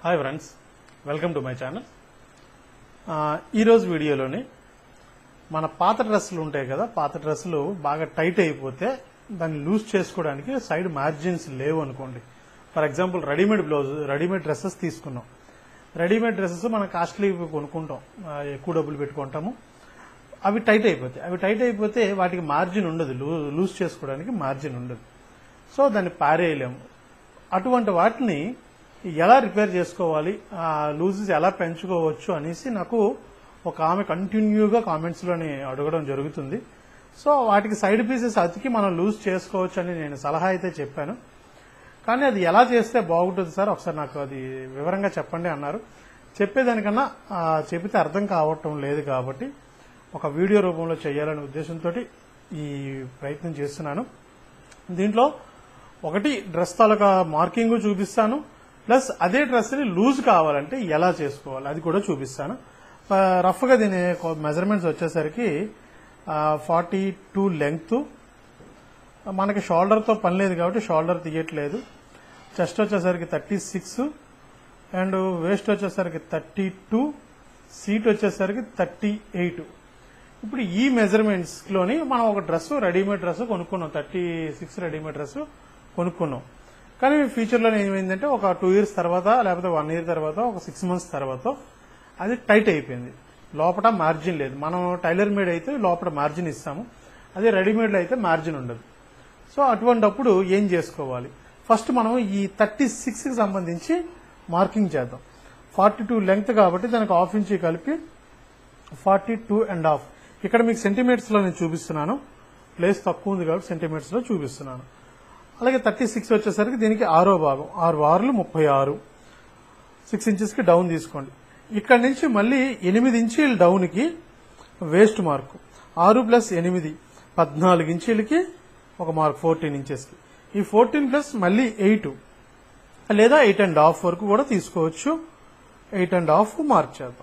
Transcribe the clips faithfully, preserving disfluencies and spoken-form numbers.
Hi friends, welcome to my channel. ఈరోజు వీడియోలోని మన పాత డ్రెస్సులు ఉంటాయి కదా, పాత డ్రెస్సులు బాగా టైట్ అయిపోతే దాన్ని లూజ్ చేసుకోవడానికి సైడ్ మార్జిన్స్ లేవు అనుకోండి. For example readymade blouse, readymade dresses తీసుకున్నాం. రెడీమేడ్ డ్రెస్సెస్ మనం కాస్ట్లీ కొనుక్కుంటాం, ఎక్కువ డబ్బులు పెట్టుకుంటాము. అవి టైట్ అయిపోతాయి. అవి టైట్ అయిపోతే వాటికి మార్జిన్ ఉండదు, లూజ్ చేసుకోవడానికి మార్జిన్ ఉండదు. సో దాన్ని పారేయలేము. అటువంటి వాటిని ఎలా రిపేర్ చేసుకోవాలి, లూజెస్ ఎలా పెంచుకోవచ్చు అనేసి నాకు ఒక ఆమె కంటిన్యూగా కామెంట్స్లోని అడగడం జరుగుతుంది. సో వాటికి సైడ్ పీసెస్ అతికి మనం లూజ్ చేసుకోవచ్చు అని నేను సలహా అయితే చెప్పాను. కానీ అది ఎలా చేస్తే బాగుంటుంది సార్, ఒకసారి నాకు అది వివరంగా చెప్పండి అన్నారు. చెప్పేదానికన్నా చెబితే అర్థం కావటం లేదు కాబట్టి ఒక వీడియో రూపంలో చేయాలనే ఉద్దేశంతో ఈ ప్రయత్నం చేస్తున్నాను. దీంట్లో ఒకటి డ్రెస్ తాలూకా మార్కింగ్ చూపిస్తాను, ప్లస్ అదే డ్రెస్ని లూజ్ కావాలంటే ఎలా చేసుకోవాలి అది కూడా చూపిస్తాను. రఫ్గా దీని మెజర్మెంట్స్ వచ్చేసరికి ఫార్టీ టూ లెంగ్త్, మనకి షోల్డర్తో పని లేదు కాబట్టి షోల్డర్ తీయట్లేదు. చెస్ట్ వచ్చేసరికి థర్టీ సిక్స్ అండ్ వేస్ట్ వచ్చేసరికి థర్టీ టూ, సీట్ వచ్చేసరికి థర్టీ ఎయిట్. ఇప్పుడు ఈ మెజర్మెంట్స్లోని మనం ఒక డ్రెస్, రెడీమేడ్ డ్రెస్ కొనుక్కున్నాం, థర్టీ సిక్స్ రెడీమేడ్ డ్రెస్ కొనుక్కున్నాం. కానీ ఫ్యూచర్లో ఏమైందంటే ఒక టూ ఇయర్స్ తర్వాత లేకపోతే వన్ ఇయర్ తర్వాత ఒక సిక్స్ మంత్స్ తర్వాత అది టైట్ అయిపోయింది, లోపల మార్జిన్ లేదు. మనం టైలర్ మేడ్ అయితే లోపల మార్జిన్ ఇస్తాము, అదే రెడీమేడ్లో అయితే మార్జిన్ ఉండదు. సో అటువంటిప్పుడు ఏం చేసుకోవాలి? ఫస్ట్ మనం ఈ థర్టీ సిక్స్కి సంబంధించి మార్కింగ్ చేద్దాం. ఫార్టీ టూ లెంగ్త్ కాబట్టి దానికి హాఫ్ ఇంచ్ కలిపి ఫార్టీ టూ అండ్ హాఫ్. ఇక్కడ మీకు సెంటీమీటర్స్లో నేను చూపిస్తున్నాను, ప్లేస్ తక్కువ ఉంది కాబట్టి సెంటీమీటర్స్లో చూపిస్తున్నాను. అలాగే థర్టీ సిక్స్ వచ్చేసరికి దీనికి ఆరో భాగం, ఆరు ఆరులు ముప్పై ఆరు, సిక్స్ ఇంచెస్కి డౌన్ తీసుకోండి. ఇక్కడ నుంచి మళ్ళీ ఎనిమిది ఇంచీల డౌన్కి వేస్ట్ మార్కు, ఆరు ప్లస్ ఎనిమిది పద్నాలుగు ఇంచీలకి ఒక మార్క్ ఫోర్టీన్ ఇంచెస్కి. ఈ ఫోర్టీన్ ప్లస్ మళ్ళీ ఎయిట్ లేదా ఎయిట్ అండ్ హాఫ్ వరకు కూడా తీసుకోవచ్చు. ఎయిట్ అండ్ హాఫ్ మార్క్ చేద్దాం.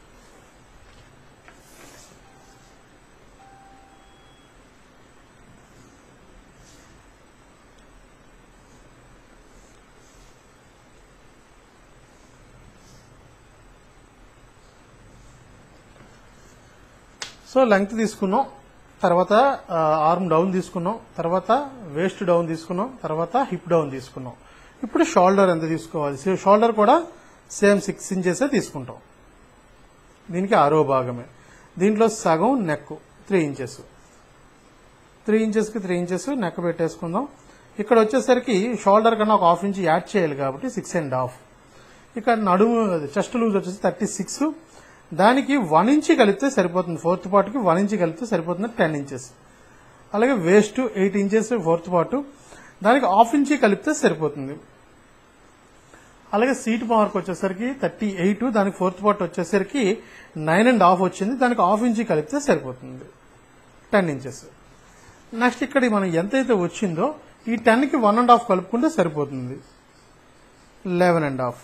సో లెంగ్త్ తీసుకున్నాం, తర్వాత ఆర్మ్ డౌన్ తీసుకున్నాం, తర్వాత వేస్ట్ డౌన్ తీసుకున్నాం, తర్వాత హిప్ డౌన్ తీసుకున్నాం. ఇప్పుడు షోల్డర్ ఎంత తీసుకోవాలి? షోల్డర్ కూడా సేమ్ సిక్స్ ఇంచెస్ తీసుకుంటాం, దీనికి ఆరో భాగమే. దీంట్లో సగం నెక్ త్రీ ఇంచెస్, త్రీ ఇంచెస్కి త్రీ ఇంచెస్ నెక్ పెట్టేసుకుందాం. ఇక్కడ వచ్చేసరికి షోల్డర్ కన్నా ఒక హాఫ్ ఇంచ్ యాడ్ చేయాలి కాబట్టి సిక్స్ అండ్ హాఫ్. ఇక్కడ నడుము చెస్ట్ లూజ్ వచ్చేసి థర్టీ సిక్స్, దానికి వన్ ఇంచ్ కలిపితే సరిపోతుంది, ఫోర్త్ పార్ట్కి వన్ ఇంచ్ కలిపితే సరిపోతుంది, టెన్ ఇంచెస్. అలాగే waist eight inches fourth part, దానికి హాఫ్ ఇంచ్ కలిపితే సరిపోతుంది. అలాగే సీట్ మార్క్ వచ్చేసరికి థర్టీ ఎయిట్, దానికి ఫోర్త్ పార్ట్ వచ్చేసరికి నైన్ అండ్ హాఫ్ వచ్చింది, దానికి హాఫ్ ఇంచ్ కలిపితే సరిపోతుంది, టెన్ ఇంచెస్. నెక్స్ట్ ఇక్కడ మనం ఎంతైతే వచ్చిందో ఈ టెన్కి వన్ అండ్ హాఫ్ కలుపుకుంటే సరిపోతుంది, లెవెన్ అండ్ హాఫ్.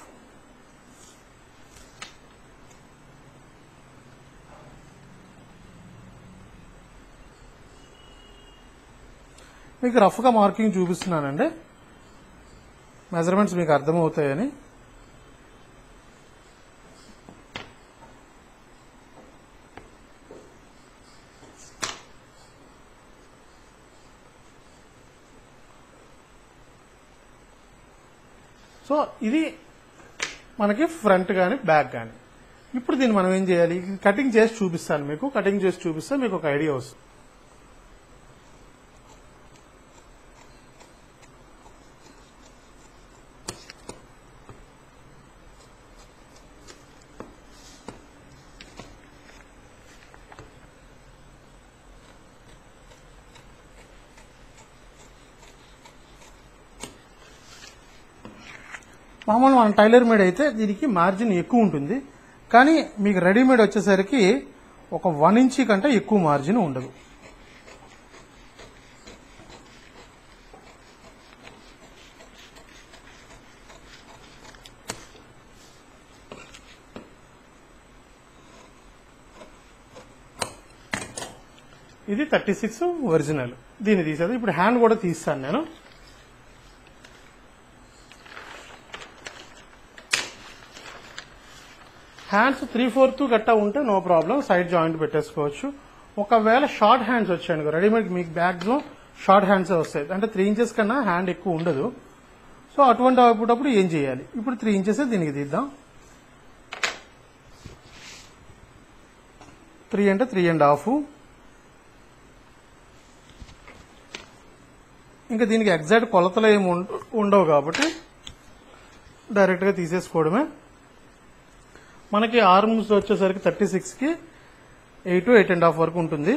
మీకు రఫ్గా మార్కింగ్ చూపిస్తున్నానండి, మెజర్మెంట్స్ మీకు అర్థమవుతాయని. సో ఇది మనకి ఫ్రంట్ కానీ బ్యాక్ కానీ. ఇప్పుడు దీన్ని మనం ఏం చేయాలి? కటింగ్ చేసి చూపిస్తాను మీకు, కటింగ్ చేసి చూపిస్తే మీకు ఒక ఐడియా వస్తుంది. మామూలు మన టైలర్ మేడ్ అయితే దీనికి మార్జిన్ ఎక్కువ ఉంటుంది, కానీ మీకు రెడీమేడ్ వచ్చేసరికి ఒక వన్ ఇంచ్ కంటే ఎక్కువ మార్జిన్ ఉండదు. ఇది థర్టీ సిక్స్ ఒరిజినల్, దీన్ని తీసేది. ఇప్పుడు హ్యాండ్ కూడా తీస్తాను నేను. హ్యాండ్స్ త్రీ ఫోర్త్ గట్టా ఉంటే నో ప్రాబ్లం, సైడ్ జాయింట్ పెట్టేసుకోవచ్చు. ఒకవేళ షార్ట్ హ్యాండ్స్ వచ్చాయనుకో, రెడీమేడ్ మీకు బ్యాగ్స్ లో షార్ట్ హ్యాండ్స్ వస్తాయి, అంటే త్రీ ఇంచెస్ కన్నా హ్యాండ్ ఎక్కువ ఉండదు. సో అటువంటి అప్పుడప్పుడు ఏం చేయాలి, ఇప్పుడు త్రీ ఇంచెస్ దీనికి తీద్దాం. త్రీ అంటే త్రీ అండ్ హాఫ్. ఇంకా దీనికి ఎగ్జాక్ట్ కొలతలు ఏమి ఉండవు కాబట్టి డైరెక్ట్గా తీసేసుకోవడమే. మనకి ఆర్మ్స్ వచ్చేసరికి థర్టీ సిక్స్కి ఎయిట్ ఎయిట్ అండ్ హాఫ్ వరకు ఉంటుంది.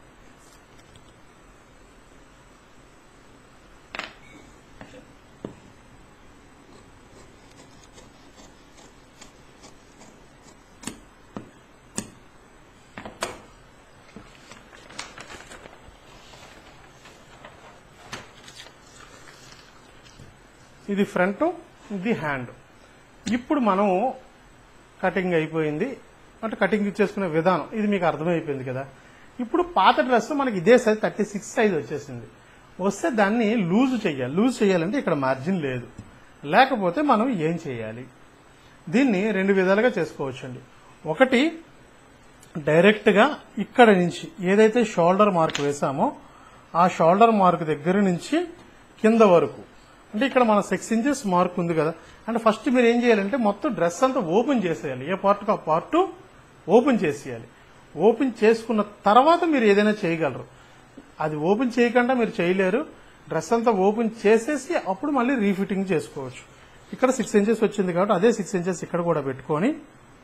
ఇది ఫ్రంట్, ఇది హ్యాండ్. ఇప్పుడు మనం కటింగ్ అయిపోయింది అంటే కటింగ్ చేసుకునే విధానం ఇది మీకు అర్థమైపోయింది కదా. ఇప్పుడు పాత డ్రెస్ మనకి ఇదే సైజ్ థర్టీ సిక్స్ సైజ్ వచ్చేసింది. వస్తే దాన్ని లూజ్ చేయాలి. లూజ్ చేయాలంటే ఇక్కడ మార్జిన్ లేదు, లేకపోతే మనం ఏం చేయాలి, దీన్ని రెండు విధాలుగా చేసుకోవచ్చండి. ఒకటి, డైరెక్ట్గా ఇక్కడ నుంచి ఏదైతే షోల్డర్ మార్క్ వేసామో ఆ షోల్డర్ మార్క్ దగ్గర నుంచి కింద వరకు, అంటే ఇక్కడ మన సిక్స్ ఇంచెస్ మార్క్ ఉంది కదా, అంటే ఫస్ట్ మీరు ఏం చేయాలంటే మొత్తం డ్రెస్ అంతా ఓపెన్ చేసేయాలి. ఏ పార్ట్ ఆ పార్ట్ ఓపెన్ చేసేయాలి. ఓపెన్ చేసుకున్న తర్వాత మీరు ఏదైనా చేయగలరు. అది ఓపెన్ చేయకుండా మీరు చేయలేరు. డ్రెస్ అంతా ఓపెన్ చేసేసి అప్పుడు మళ్ళీ రీఫిట్టింగ్ చేసుకోవచ్చు. ఇక్కడ సిక్స్ ఇంచెస్ వచ్చింది కాబట్టి అదే సిక్స్ ఇంచెస్ ఇక్కడ కూడా పెట్టుకొని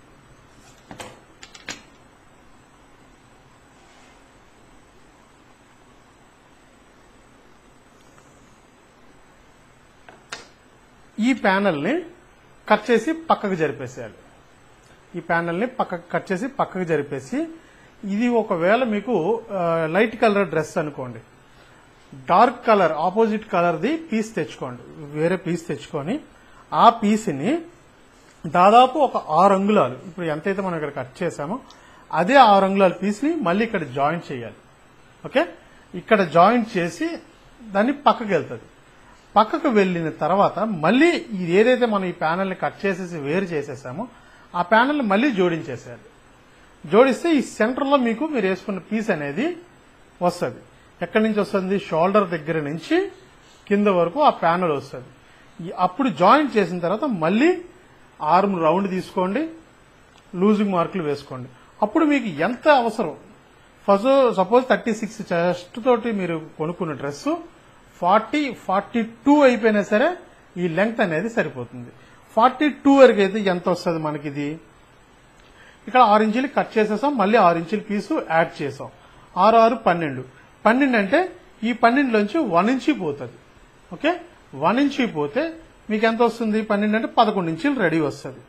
ఈ ప్యానల్ని కట్ చేసి పక్కకు జరిపేసేయాలి. ఈ ప్యానల్ని పక్కకు కట్ చేసి పక్కకు జరిపేసి, ఇది ఒకవేళ మీకు లైట్ కలర్ డ్రెస్ అనుకోండి, డార్క్ కలర్ ఆపోజిట్ కలర్ది పీస్ తెచ్చుకోండి. వేరే పీస్ తెచ్చుకొని ఆ పీస్ని దాదాపు ఒక ఆరు అంగుళాలు, ఇప్పుడు ఎంతైతే మనం ఇక్కడ కట్ చేసామో అదే ఆరు అంగుళాల పీస్ని మళ్ళీ ఇక్కడ జాయింట్ చేయాలి. ఓకే, ఇక్కడ జాయింట్ చేసి దాన్ని పక్కకు వెళ్తుంది. పక్కకు వెళ్ళిన తర్వాత మళ్ళీ ఇది ఏదైతే మనం ఈ ప్యానల్ని కట్ చేసేసి వేరు చేసేసామో ఆ ప్యానల్ని మళ్ళీ జోడించేసేయాలి. జోడిస్తే ఈ సెంటర్లో మీకు మీరు వేసుకున్న పీస్ అనేది వస్తుంది. ఎక్కడి నుంచి వస్తుంది, షోల్డర్ దగ్గర నుంచి కింద వరకు ఆ ప్యానల్ వస్తుంది. అప్పుడు జాయింట్ చేసిన తర్వాత మళ్ళీ ఆర్మ్ రౌండ్ తీసుకోండి, లూజింగ్ మార్కులు వేసుకోండి. అప్పుడు మీకు ఎంత అవసరం, first suppose thirty six chest తోటి మీరు కొనుక్కున్న డ్రెస్ ఫార్టీ ఫార్టీ టూ అయిపోయినా సరే ఈ లెంగ్త్ అనేది సరిపోతుంది. ఫార్టీ టూ వరకు అయితే ఎంత వస్తుంది మనకి, ఇది ఇక్కడ ఆరు ఇంచులు కట్ చేసేసాం, మళ్ళీ ఆరు ఇంచుల పీసు యాడ్ చేసాం. ఆరు ఆరు పన్నెండు. పన్నెండు అంటే ఈ పన్నెండులోంచి వన్ ఇంచీ పోతుంది. ఓకే, వన్ ఇంచీ పోతే మీకు ఎంత వస్తుంది, పన్నెండు అంటే పదకొండు ఇంచులు రెడీ వస్తుంది.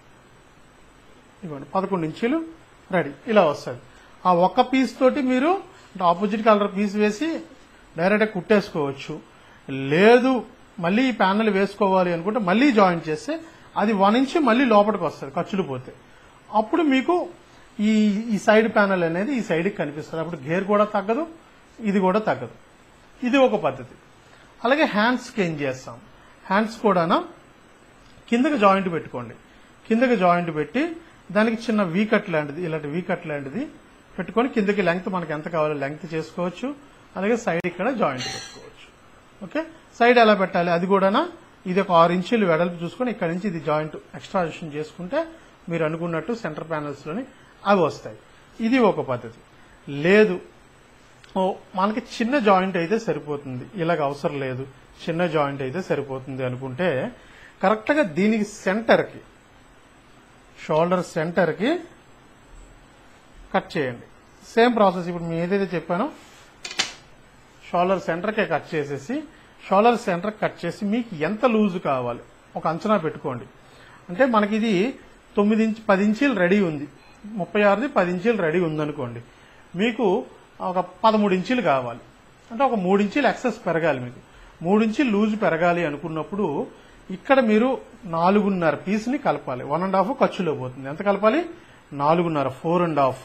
ఇవ్వండి, పదకొండు ఇంచులు రెడీ ఇలా వస్తుంది. ఆ ఒక్క పీస్ తోటి మీరు ఆపోజిట్ కలర్ పీస్ వేసి డైరెక్ట్గా కుట్టేసుకోవచ్చు. లేదు మళ్ళీ ఈ ప్యానల్ వేసుకోవాలి అనుకుంటే మళ్ళీ జాయిన్ చేస్తే అది వన్ ఇంచ్ మళ్ళీ లోపలికి వస్తుంది ఖర్చులు పోతే. అప్పుడు మీకు ఈ ఈ సైడ్ ప్యానల్ అనేది ఈ సైడ్కి కనిపిస్తుంది. అప్పుడు గేర్ కూడా తగ్గదు, ఇది కూడా తగ్గదు. ఇది ఒక పద్ధతి. అలాగే హ్యాండ్స్కి ఏం చేస్తాం, హ్యాండ్స్ కూడా కిందకి జాయింట్ పెట్టుకోండి. కిందకి జాయింట్ పెట్టి దానికి చిన్న వీ కట్ లాంటిది, ఇలాంటి వీ కట్ లాంటిది పెట్టుకొని కిందకి లెంగ్త్ మనకి ఎంత కావాలో లెంగ్త్ చేసుకోవచ్చు. అలాగే సైడ్ ఇక్కడ జాయింట్ పెట్టుకోవచ్చు. ఓకే, సైడ్ ఎలా పెట్టాలి అది కూడా ఇది ఒక ఆరు ఇంచులు వెడల్పు చూసుకొని ఇక్కడ నుంచి ఇది జాయింట్ ఎక్స్ట్రాజేషన్ చేసుకుంటే మీరు అనుకున్నట్టు సెంటర్ ప్యానల్స్ లోని అవి వస్తాయి. ఇది ఒక పద్ధతి. లేదు మనకి చిన్న జాయింట్ అయితే సరిపోతుంది, ఇలాగ అవసరం లేదు, చిన్న జాయింట్ అయితే సరిపోతుంది అనుకుంటే కరెక్ట్ గా దీనికి సెంటర్ కి, షోల్డర్ సెంటర్ కి కట్ చేయండి. సేమ్ ప్రాసెస్ ఇప్పుడు నేను ఏదైతే చెప్పానో షోల్డర్ సెంటర్కే కట్ చేసేసి, షోల్డర్ సెంటర్ కట్ చేసి మీకు ఎంత లూజ్ కావాలి ఒక అంచనా పెట్టుకోండి. అంటే మనకి ఇది తొమ్మిది ఇంచ్ పది ఇంచీలు రెడీ ఉంది, ముప్పై ఆరుది పది ఇంచీలు రెడీ ఉందనుకోండి, మీకు ఒక పదమూడు ఇంచీలు కావాలి. అంటే ఒక మూడు ఇంచీలు ఎక్సెస్ పెరగాలి. మీకు మూడు ఇంచీలు లూజ్ పెరగాలి అనుకున్నప్పుడు ఇక్కడ మీరు నాలుగున్నర పీస్ని కలపాలి. వన్ అండ్ హాఫ్ ఖర్చులో పోతుంది. ఎంత కలపాలి, నాలుగున్నర, ఫోర్ అండ్ హాఫ్.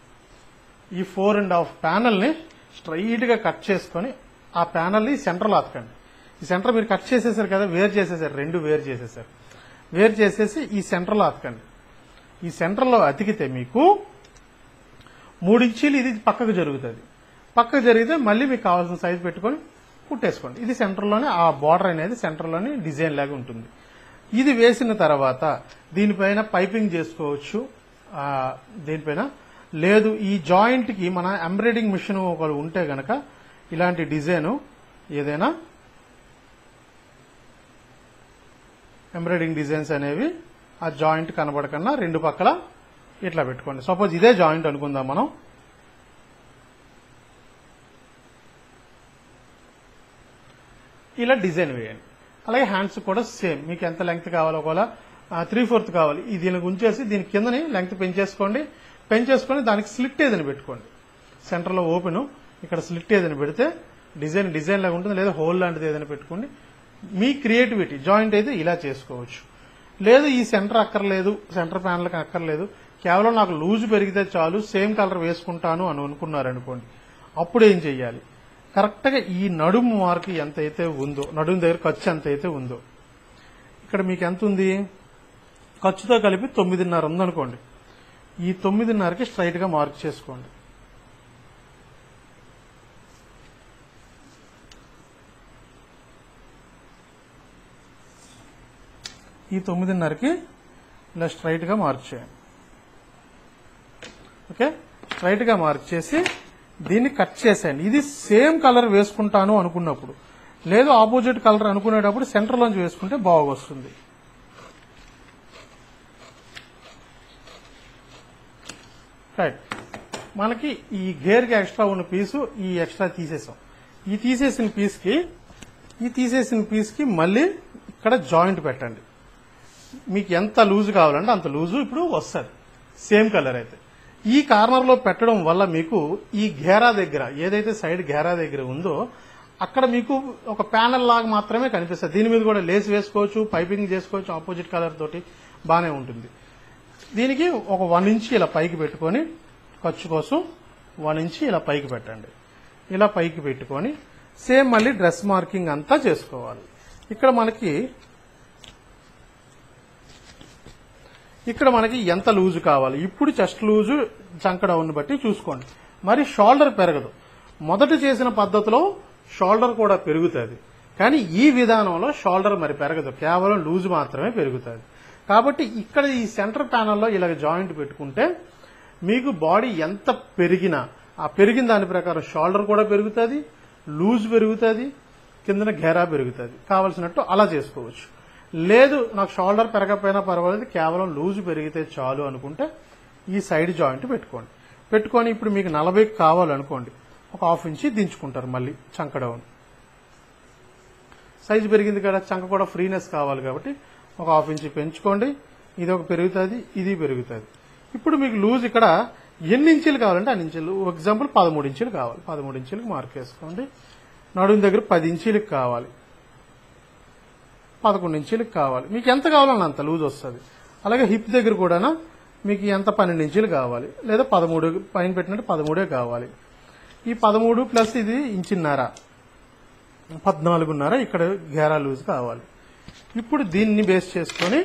ఈ ఫోర్ అండ్ హాఫ్ ప్యానల్ని స్ట్రైట్ గా కట్ చేసుకొని ఆ ప్యానల్ని సెంటర్లో అతకండి. ఈ సెంటర్ మీరు కట్ చేసేసారు కదా, వేరు చేసేసారు, రెండు వేరు చేసేసారు. వేరు చేసేసి ఈ సెంటర్లో అతకండి. ఈ సెంటర్లో అతికితే మీకు మూడు ఇంచీలు ఇది పక్కకు జరుగుతుంది. పక్కకు జరిగితే మళ్ళీ మీకు కావాల్సిన సైజు పెట్టుకొని కుట్టేసుకోండి. ఇది సెంటర్లోనే ఆ బార్డర్ అనేది సెంటర్లోనే డిజైన్ లాగా ఉంటుంది. ఇది వేసిన తర్వాత దీనిపైన పైపింగ్ చేసుకోవచ్చు. దీనిపైన లేదు ఈ జాయింట్ కి మన ఎంబ్రాయిడింగ్ మిషన్ ఒకరు ఉంటే గనక ఇలాంటి డిజైన్ ఏదైనా ఎంబ్రాయిడింగ్ డిజైన్స్ అనేవి ఆ జాయింట్ కనబడకన్నా రెండు పక్కల ఇట్లా పెట్టుకోండి. సపోజ్ ఇదే జాయింట్ అనుకుందాం మనం. ఇలా డిజైన్ వేయండి. అలాగే హ్యాండ్స్ కూడా సేమ్ మీకు ఎంత లెంగ్త్ కావాలో ఒకవేళ త్రీ ఫోర్త్ కావాలి ఇది దీనికి ఉంచేసి దీని కిందని లెంగ్త్ పెంచేసుకోండి. పెంచేసుకొని దానికి స్లిట్ ఏదైనా పెట్టుకోండి. సెంటర్లో ఓపెన్ ఇక్కడ స్లిట్ ఏదైనా పెడితే డిజైన్ డిజైన్ లాగా ఉంటుంది. లేదా హోల్ లాంటిది ఏదైనా పెట్టుకోండి. మీ క్రియేటివిటీ జాయింట్ అయితే ఇలా చేసుకోవచ్చు. లేదు ఈ సెంటర్ అక్కర్లేదు, సెంటర్ ప్యానల్కి అక్కర్లేదు, కేవలం నాకు లూజ్ పెరిగితే చాలు సేమ్ కలర్ వేసుకుంటాను అని అనుకున్నారనుకోండి, అప్పుడు ఏం చెయ్యాలి? కరెక్ట్గా ఈ నడుము మార్క్ ఎంత అయితే ఉందో, నడుము దగ్గర ఖర్చు ఎంత అయితే ఉందో, ఇక్కడ మీకు ఎంత ఉంది ఖర్చుతో కలిపి తొమ్మిదిన్నర ఉందనుకోండి. ఈ తొమ్మిదిన్నరకి స్ట్రైట్ గా మార్క్ చేసుకోండి. ఈ తొమ్మిదిన్నరకి ఇలా స్ట్రైట్ గా మార్క్ చేయండి. ఓకే, స్ట్రైట్ గా మార్క్ చేసి దీన్ని కట్ చేసేయండి. ఇది సేమ్ కలర్ వేసుకుంటాను అనుకున్నప్పుడు, లేదు ఆపోజిట్ కలర్ అనుకునేటప్పుడు సెంటర్లోంచి వేసుకుంటే బాగా వస్తుంది. రైట్, మనకి ఈ గేర్కి ఎక్స్ట్రా ఉన్న పీసు ఈ ఎక్స్ట్రా తీసేసాం. ఈ తీసేసిన పీస్కి ఈ తీసేసిన పీస్కి మళ్ళీ ఇక్కడ జాయింట్ పెట్టండి. మీకు ఎంత లూజ్ కావాలంటే అంత లూజు ఇప్పుడు వస్తుంది సేమ్ కలర్ అయితే. ఈ కార్నర్ లో పెట్టడం వల్ల మీకు ఈ ఘేరా దగ్గర ఏదైతే సైడ్ ఘేరా దగ్గర ఉందో అక్కడ మీకు ఒక ప్యానల్ లాగా మాత్రమే కనిపిస్తుంది. దీని మీద కూడా లేస్ వేసుకోవచ్చు, పైపింగ్ చేసుకోవచ్చు, ఆపోజిట్ కలర్ తోటి బాగానే ఉంటుంది. దీనికి ఒక వన్ ఇంచ్ ఇలా పైకి పెట్టుకొని ఖర్చు కోసం వన్ ఇంచ్ ఇలా పైకి పెట్టండి. ఇలా పైకి పెట్టుకొని సేమ్ మళ్ళీ డ్రెస్ మార్కింగ్ అంతా చేసుకోవాలి. ఇక్కడ మనకి ఇక్కడ మనకి ఎంత లూజు కావాలి, ఇప్పుడు చెస్ట్ లూజు చంక డౌన్ బట్టి చూసుకోండి. మరి షోల్డర్ పెరగదు. మొదట చేసిన పద్ధతిలో షోల్డర్ కూడా పెరుగుతుంది, కానీ ఈ విధానంలో షోల్డర్ మరి పెరగదు, కేవలం లూజు మాత్రమే పెరుగుతుంది. కాబట్టి ఇక్కడ ఈ సెంటర్ ప్యానల్లో ఇలా జాయింట్ పెట్టుకుంటే మీకు బాడీ ఎంత పెరిగినా ఆ పెరిగిన దాని ప్రకారం షోల్డర్ కూడా పెరుగుతుంది, లూజ్ పెరుగుతుంది, కిందన ఘేరా పెరుగుతుంది. కావలసినట్టు అలా చేసుకోవచ్చు. లేదు నాకు షోల్డర్ పెరగకపోయినా పర్వాలేదు, కేవలం లూజ్ పెరిగితే చాలు అనుకుంటే ఈ సైడ్ జాయింట్ పెట్టుకోండి. పెట్టుకొని ఇప్పుడు మీకు నలభై కావాలనుకోండి, ఒక హాఫ్ ఇంచి దించుకుంటారు. మళ్ళీ చంక డౌన్ సైజు పెరిగింది కదా, చంక కూడా ఫ్రీనెస్ కావాలి కాబట్టి ఒక హాఫ్ ఇంచి పెంచుకోండి. ఇది ఒక పెరుగుతుంది, ఇది పెరుగుతుంది. ఇప్పుడు మీకు లూజ్ ఇక్కడ ఎన్ని ఇంచులు కావాలంటే అన్ని ఇంచులు. ఎగ్జాంపుల్ పదమూడు ఇంచులు కావాలి, పదమూడు ఇంచులకు మార్క్ వేసుకోండి. నడుము దగ్గర పది ఇంచులకు కావాలి, పదకొండు ఇంచులకు కావాలి. మీకు ఎంత కావాలన్నా అంత లూజ్ వస్తుంది. అలాగే హిప్ దగ్గర కూడా మీకు ఎంత పన్నెండు ఇంచులు కావాలి, లేదా పదమూడు పైన పెట్టినట్టు పదమూడే కావాలి. ఈ పదమూడు ప్లస్ ఇది ఇంచున్నర, పద్నాలుగున్నర ఇక్కడ గేరా లూజ్ కావాలి. ఇప్పుడు దీన్ని బేస్ చేసుకొని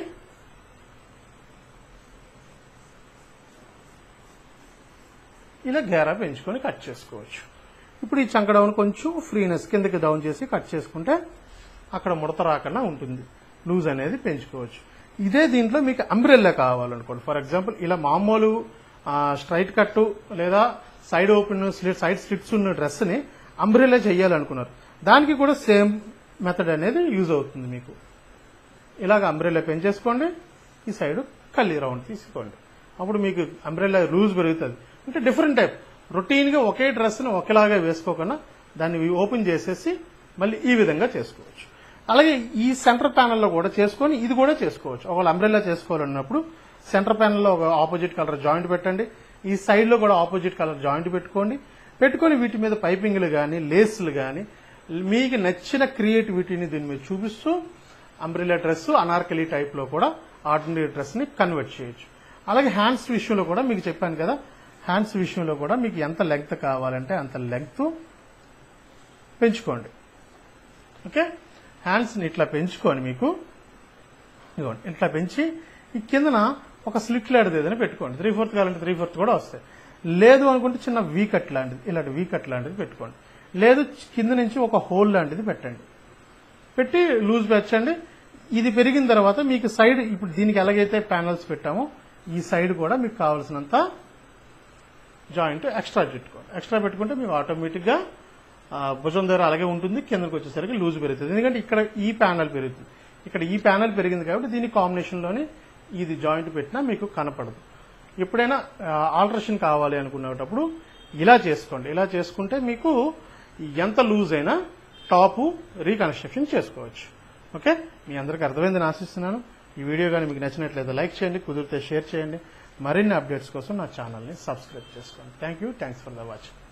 ఇలా గేరా పెంచుకొని కట్ చేసుకోవచ్చు. ఇప్పుడు ఈ చంక డౌన్ కొంచెం ఫ్రీనెస్ కిందకి డౌన్ చేసి కట్ చేసుకుంటే అక్కడ ముడత రాకుండా ఉంటుంది, లూజ్ అనేది పెంచుకోవచ్చు. ఇదే దీంట్లో మీకు అంబ్రెల్లా కావాలనుకోండి, ఫర్ ఎగ్జాంపుల్ ఇలా మామూలు స్ట్రైట్ కట్ లేదా సైడ్ ఓపెన్ సైడ్ స్లిట్స్ ఉన్న డ్రెస్ ని అంబ్రెల్లా చేయాలనుకున్నారు, దానికి కూడా సేమ్ మెథడ్ అనేది యూజ్ అవుతుంది. మీకు ఇలాగ అంబ్రెల్లా పెంచేసుకోండి, ఈ సైడ్ కల్లి రౌండ్ తీసుకోండి. అప్పుడు మీకు అంబ్రెల్లా లూజ్ పెరుగుతుంది. అంటే డిఫరెంట్ టైప్, రొటీన్ గా ఒకే డ్రెస్ ని ఒకేలాగా వేసుకోకుండా దాన్ని ఓపెన్ చేసేసి మళ్ళీ ఈ విధంగా చేసుకోవచ్చు. అలాగే ఈ సెంటర్ ప్యానెల్లో కూడా చేసుకొని ఇది కూడా చేసుకోవచ్చు. ఒకవేళ అంబ్రెల్లా చేసుకోవాలన్నప్పుడు సెంటర్ ప్యానెల్లో ఒక ఆపోజిట్ కలర్ జాయింట్ పెట్టండి, ఈ సైడ్ లో కూడా ఆపోజిట్ కలర్ జాయింట్ పెట్టుకోండి. పెట్టుకొని వీటి మీద పైపింగ్లు కానీ లేస్లు కానీ మీకు నచ్చిన క్రియేటివిటీని దీని మీద చూపిస్తూ అంబ్రెల్లా డ్రెస్ అనార్కలి టైప్ లో కూడా ఆర్డినరీ డ్రెస్ ని కన్వర్ట్ చేయొచ్చు. అలాగే హ్యాండ్స్ విషయంలో కూడా మీకు చెప్పాను కదా, హ్యాండ్స్ విషయంలో కూడా మీకు ఎంత లెంగ్త్ కావాలంటే అంత లెంగ్త్ పెంచుకోండి. ఓకే, హ్యాండ్స్ ని ఇట్లా పెంచుకొని మీకు ఇదిగోండి ఇట్లా పెంచి ఈ కిందన ఒక స్లిట్ లాంటిది ఏదైనా పెట్టుకోండి. త్రీ ఫోర్త్ కావాలంటే త్రీ ఫోర్త్ కూడా వస్తాయి. లేదు అనుకుంటే చిన్న వీ కట్ లాంటిది, ఇలాంటి వీ కట్ లాంటిది పెట్టుకోండి. లేదు కింద నుంచి ఒక హోల్ లాంటిది పెట్టండి, పెట్టి లూజ్ పెంచండి. ఇది పెరిగిన తర్వాత మీకు సైడ్, ఇప్పుడు దీనికి ఎలాగైతే ప్యానల్స్ పెట్టామో ఈ సైడ్ కూడా మీకు కావాల్సినంత జాయింట్ ఎక్స్ట్రా పెట్టుకోండి. ఎక్స్ట్రా పెట్టుకుంటే మీకు ఆటోమేటిక్గా భుజం దగ్గర అలాగే ఉంటుంది, కిందకి వచ్చేసరికి లూజ్ పెరుగుతుంది. ఎందుకంటే ఇక్కడ ఈ ప్యానల్ పెరుగుతుంది, ఇక్కడ ఈ ప్యానల్ పెరిగింది కాబట్టి దీని కాంబినేషన్లోనే ఇది జాయింట్ పెట్టినా మీకు కనపడదు. ఎప్పుడైనా ఆల్టరేషన్ కావాలి అనుకునేటప్పుడు ఇలా చేసుకోండి. ఇలా చేసుకుంటే మీకు ఎంత లూజ్ అయినా టాపు రీకన్స్ట్రక్షన్ చేసుకోవచ్చు. ఓకే, మీ అందరికీ అర్థమైందని ఆశిస్తున్నాను. ఈ వీడియో కానీ మీకు నచ్చినట్లయితే లైక్ చేయండి, కుదిరితే షేర్ చేయండి. మరిన్ని అప్డేట్స్ కోసం నా ఛానల్ని సబ్స్క్రైబ్ చేసుకోండి. Thank you, thanks for the watching.